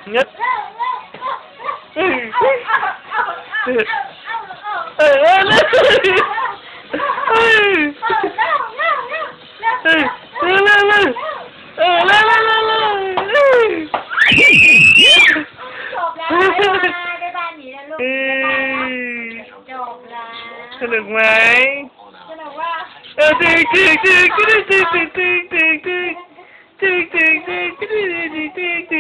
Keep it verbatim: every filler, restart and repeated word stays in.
nhất ừ ừ ừสนุกไหมสนุกว่าเออตึ๊กตึ๊กตึ๊กตึ๊กตึ๊กตึ๊กตึ๊กตึ๊กตึ๊กตึ๊กตึ๊กตึ๊กตึ๊กตึ๊ก